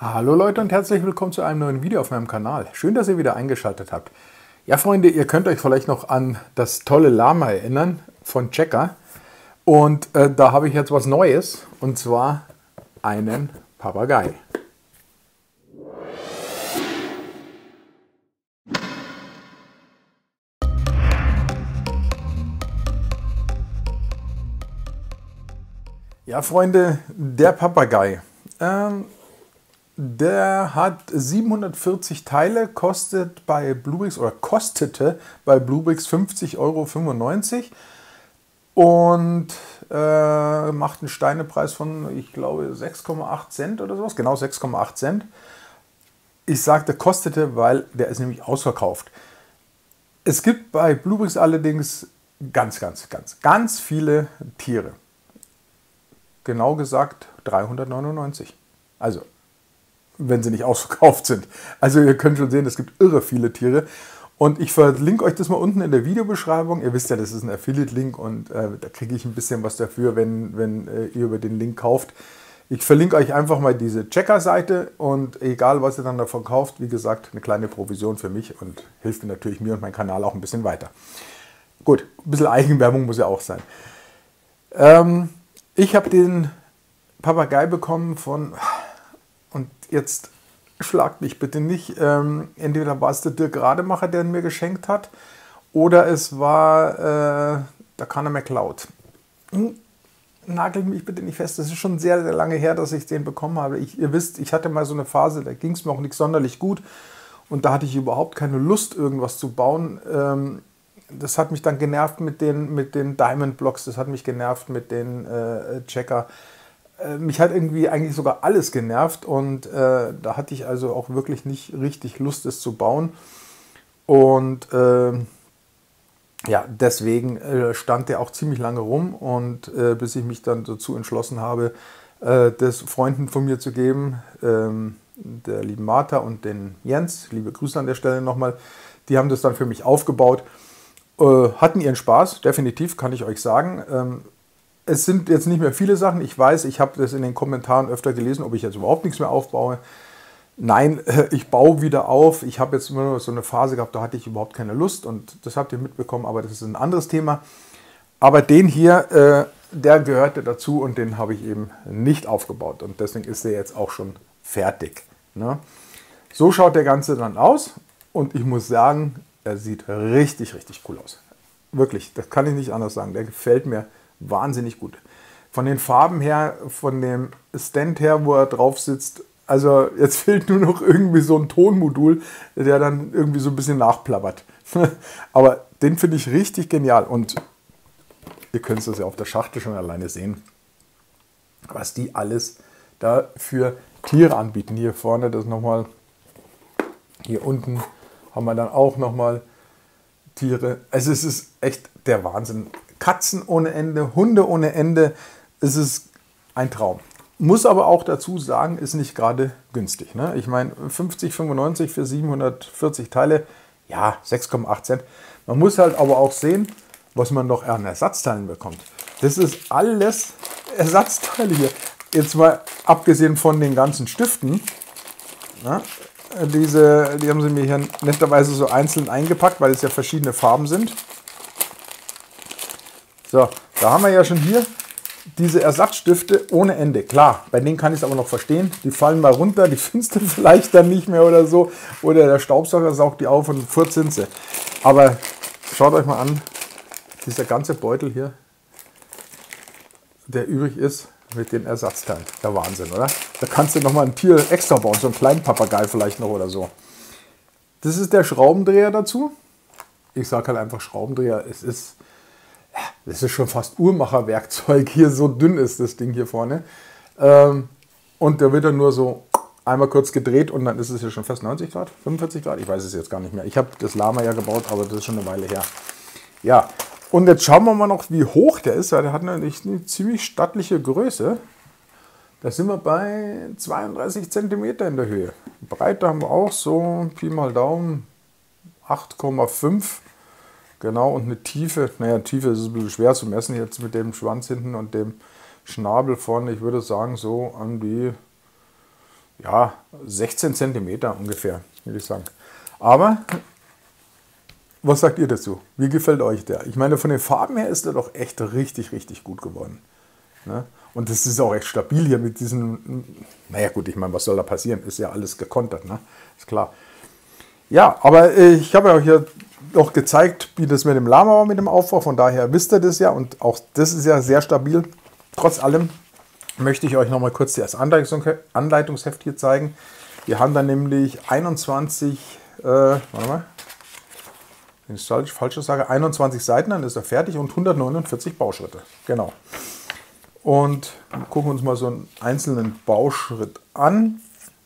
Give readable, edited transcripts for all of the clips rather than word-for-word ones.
Hallo Leute und herzlich willkommen zu einem neuen Video auf meinem Kanal. Schön, dass ihr wieder eingeschaltet habt. Ja Freunde, ihr könnt euch vielleicht noch an das tolle Lama erinnern von Checker. Und da habe ich jetzt was Neues und zwar einen Papagei. Ja Freunde, der Papagei. Der hat 740 Teile, kostete bei Bluebrix 50,95 € und macht einen Steinepreis von, ich glaube, 6,8 Cent oder sowas, genau 6,8 Cent. Ich sagte kostete, weil der ist nämlich ausverkauft. Es gibt bei Bluebrix allerdings ganz viele Tiere. Genau gesagt 399. Also wenn sie nicht ausverkauft sind. Also ihr könnt schon sehen, es gibt irre viele Tiere. Und ich verlinke euch das mal unten in der Videobeschreibung. Ihr wisst ja, das ist ein Affiliate-Link und da kriege ich ein bisschen was dafür, wenn ihr über den Link kauft. Ich verlinke euch einfach mal diese Checker-Seite und egal, was ihr dann davon kauft, wie gesagt, eine kleine Provision für mich und hilft natürlich mir und meinem Kanal auch ein bisschen weiter. Gut, ein bisschen Eigenwerbung muss ja auch sein. Ich habe den Papagei bekommen von... Und jetzt schlagt mich bitte nicht. Entweder war es der Dirk Rademacher, der ihn mir geschenkt hat, oder es war der Conor McLeod. Nagelt mich bitte nicht fest. Das ist schon sehr lange her, dass ich den bekommen habe. Ihr wisst, ich hatte mal so eine Phase, da ging es mir auch nicht sonderlich gut. Und da hatte ich überhaupt keine Lust, irgendwas zu bauen. Das hat mich dann genervt mit den Diamond Blocks. Das hat mich genervt mit den Checker. Mich hat irgendwie eigentlich sogar alles genervt und da hatte ich also auch wirklich nicht richtig Lust, es zu bauen. Und ja, deswegen stand der auch ziemlich lange rum und bis ich mich dann dazu entschlossen habe, das Freunden von mir zu geben, der lieben Martha und den Jens, liebe Grüße an der Stelle nochmal, die haben das dann für mich aufgebaut, hatten ihren Spaß, definitiv, kann ich euch sagen. Es sind jetzt nicht mehr viele Sachen. Ich weiß, ich habe das in den Kommentaren öfter gelesen, ob ich jetzt überhaupt nichts mehr aufbaue. Nein, ich baue wieder auf. Ich habe jetzt immer nur so eine Phase gehabt, da hatte ich überhaupt keine Lust und das habt ihr mitbekommen, aber das ist ein anderes Thema. Aber den hier, der gehörte dazu und den habe ich eben nicht aufgebaut und deswegen ist der jetzt auch schon fertig. Ne? So schaut der Ganze dann aus und ich muss sagen, er sieht richtig cool aus. Wirklich, das kann ich nicht anders sagen. Der gefällt mir wahnsinnig gut. Von den Farben her, von dem Stand her, wo er drauf sitzt, also jetzt fehlt nur noch irgendwie so ein Tonmodul, der dann irgendwie so ein bisschen nachplappert. Aber den finde ich richtig genial und ihr könnt es ja auf der Schachtel schon alleine sehen, was die alles da für Tiere anbieten. Hier vorne das nochmal, hier unten haben wir dann auch nochmal Tiere. Also es ist echt der Wahnsinn. Katzen ohne Ende, Hunde ohne Ende, es ist ein Traum. Muss aber auch dazu sagen, ist nicht gerade günstig. Ne? Ich meine, 50,95 für 740 Teile, ja, 6,8 Cent. Man muss halt aber auch sehen, was man noch an Ersatzteilen bekommt. Das ist alles Ersatzteile hier. Jetzt mal abgesehen von den ganzen Stiften. Na, die haben sie mir hier netterweise so einzeln eingepackt, weil es ja verschiedene Farben sind. So, da haben wir ja schon hier diese Ersatzstifte ohne Ende. Klar, bei denen kann ich es aber noch verstehen. Die fallen mal runter, die findest du vielleicht dann nicht mehr oder so. Oder der Staubsauger saugt die auf und furzt sind sie. Aber schaut euch mal an, dieser ganze Beutel hier, der übrig ist mit den Ersatzteilen. Der Wahnsinn, oder? Da kannst du nochmal ein Tier extra bauen, so einen kleinen Papagei vielleicht noch oder so. Das ist der Schraubendreher dazu. Ich sage halt einfach Schraubendreher, das ist schon fast Uhrmacherwerkzeug hier, so dünn ist das Ding hier vorne. Und der wird dann nur so einmal kurz gedreht und dann ist es ja schon fast 90 Grad, 45 Grad, ich weiß es jetzt gar nicht mehr. Ich habe das Lama ja gebaut, aber das ist schon eine Weile her. Ja, und jetzt schauen wir mal noch, wie hoch der ist, weil der hat natürlich eine ziemlich stattliche Größe. Da sind wir bei 32 cm in der Höhe. Breite haben wir auch so, Pi mal Daumen, 8,5. Genau, und eine Tiefe, naja, Tiefe ist ein bisschen schwer zu messen, jetzt mit dem Schwanz hinten und dem Schnabel vorne. Ich würde sagen, so an die ja, 16 cm ungefähr, würde ich sagen. Aber was sagt ihr dazu? Wie gefällt euch der? Ich meine, von den Farben her ist der doch echt richtig, richtig gut geworden. Ne? Und das ist auch echt stabil hier mit diesen, naja gut, ich meine, was soll da passieren? Ist ja alles gekontert, ne? Ist klar. Ja, aber ich habe euch ja noch gezeigt, wie das mit dem Lama war, mit dem Aufbau. Von daher wisst ihr das ja und auch das ist ja sehr stabil. Trotz allem möchte ich euch noch mal kurz das Anleitungsheft hier zeigen. Wir haben dann nämlich 21, warte mal, wenn ich es falsch sage, 21 Seiten, dann ist er fertig und 149 Bauschritte. Genau. Und gucken uns mal so einen einzelnen Bauschritt an.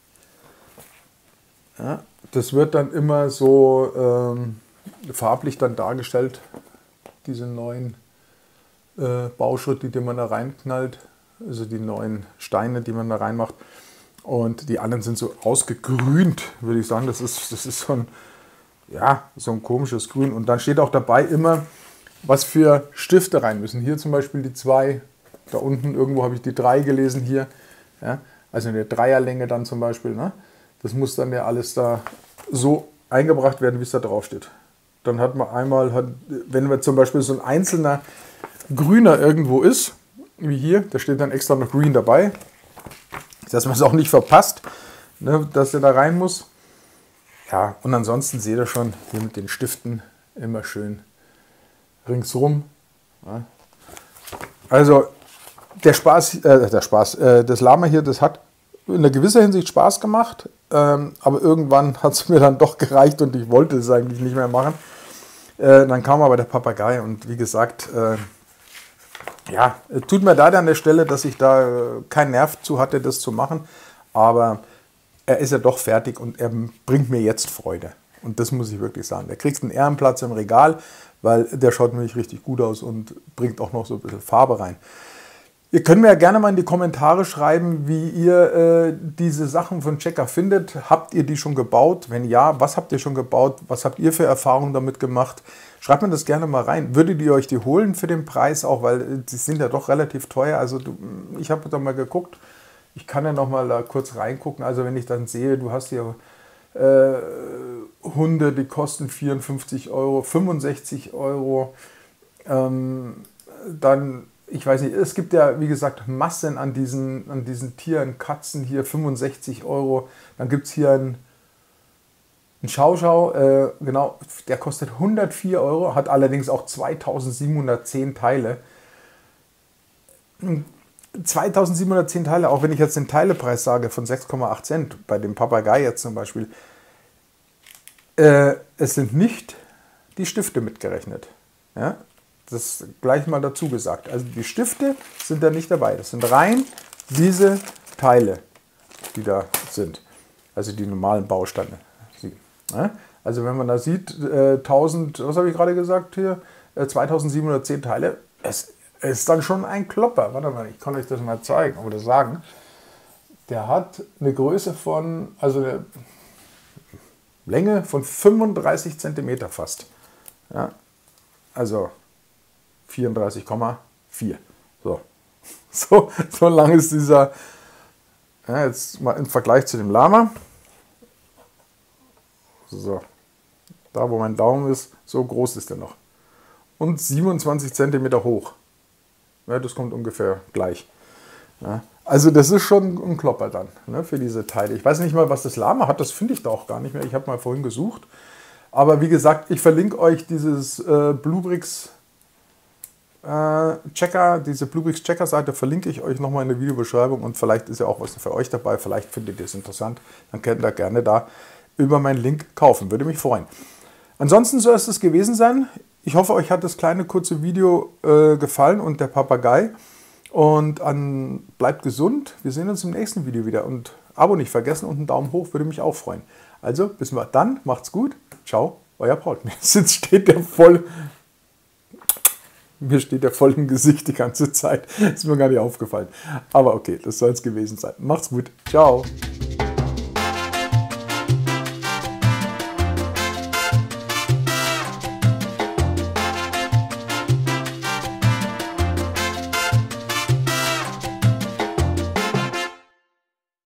Ja, das wird dann immer so farblich dann dargestellt, diese neuen Bauschritte, die man da reinknallt, also die neuen Steine, die man da reinmacht. Und die anderen sind so ausgegrünt, würde ich sagen. Das ist so ein, ja, so ein komisches Grün. Und dann steht auch dabei immer, was für Stifte rein müssen. Hier zum Beispiel die 2, da unten irgendwo habe ich die 3 gelesen hier. Ja, also eine Dreierlänge dann zum Beispiel. Ne? Das muss dann ja alles da so eingebracht werden, wie es da drauf steht. Dann hat man einmal, wenn wir zum Beispiel so ein einzelner Grüner irgendwo ist, wie hier, da steht dann extra noch Green dabei, dass man es auch nicht verpasst, ne, dass er da rein muss. Ja, und ansonsten seht ihr schon, hier mit den Stiften immer schön ringsrum. Ja. Also das Lama hier, das hat in einer gewisser Hinsicht Spaß gemacht, aber irgendwann hat es mir dann doch gereicht und ich wollte es eigentlich nicht mehr machen. Dann kam aber der Papagei und wie gesagt, ja, tut mir leid an der Stelle, dass ich da keinen Nerv zu hatte, das zu machen, aber er ist ja doch fertig und er bringt mir jetzt Freude. Und das muss ich wirklich sagen. Der kriegt einen Ehrenplatz im Regal, weil der schaut nämlich richtig gut aus und bringt auch noch so ein bisschen Farbe rein. Ihr könnt mir ja gerne mal in die Kommentare schreiben, wie ihr diese Sachen von Checker findet. Habt ihr die schon gebaut? Wenn ja, was habt ihr schon gebaut? Was habt ihr für Erfahrungen damit gemacht? Schreibt mir das gerne mal rein. Würdet ihr euch die holen für den Preis auch? Weil die sind ja doch relativ teuer. Also ich habe da mal geguckt. Ich kann ja noch mal da kurz reingucken. Also wenn ich dann sehe, du hast hier Hunde, die kosten 54 Euro, 65 Euro. Dann, ich weiß nicht, es gibt ja, wie gesagt, Massen an diesen Tieren, Katzen hier, 65 Euro. Dann gibt es hier einen Schauschau, genau, der kostet 104 Euro, hat allerdings auch 2710 Teile. 2710 Teile, auch wenn ich jetzt den Teilepreis sage von 6,8 Cent, bei dem Papagei jetzt zum Beispiel, es sind nicht die Stifte mitgerechnet. Ja? Das gleich mal dazu gesagt. Also die Stifte sind da nicht dabei. Das sind rein diese Teile, die da sind. Also die normalen Bausteine. Ja? Also wenn man da sieht, 1000, was habe ich gerade gesagt hier, 2710 Teile, es ist dann schon ein Klopper. Warte mal, ich kann euch das mal zeigen oder sagen. Der hat eine Größe von, also eine Länge von 35 cm fast. Ja? Also 34,4. So lang ist dieser, ja, jetzt mal im Vergleich zu dem Lama. So, da wo mein Daumen ist, so groß ist er noch. Und 27 cm hoch. Ja, das kommt ungefähr gleich. Ja, also das ist schon ein Klopper dann, ne, für diese Teile. Ich weiß nicht mal, was das Lama hat, das finde ich da auch gar nicht mehr. Ich habe mal vorhin gesucht. Aber wie gesagt, ich verlinke euch dieses Bluebricks Checker, diese Bluebricks Checker Seite verlinke ich euch nochmal in der Videobeschreibung und vielleicht ist ja auch was für euch dabei, vielleicht findet ihr es interessant, dann könnt ihr gerne da über meinen Link kaufen, würde mich freuen. Ansonsten soll es gewesen sein. Ich hoffe, euch hat das kleine kurze Video gefallen und der Papagei und bleibt gesund, wir sehen uns im nächsten Video wieder und Abo nicht vergessen und einen Daumen hoch würde mich auch freuen. Also bis dann, macht's gut, ciao, euer Paul. Mir steht der voll im Gesicht die ganze Zeit. Ist mir gar nicht aufgefallen. Aber okay, das soll es gewesen sein. Macht's gut. Ciao.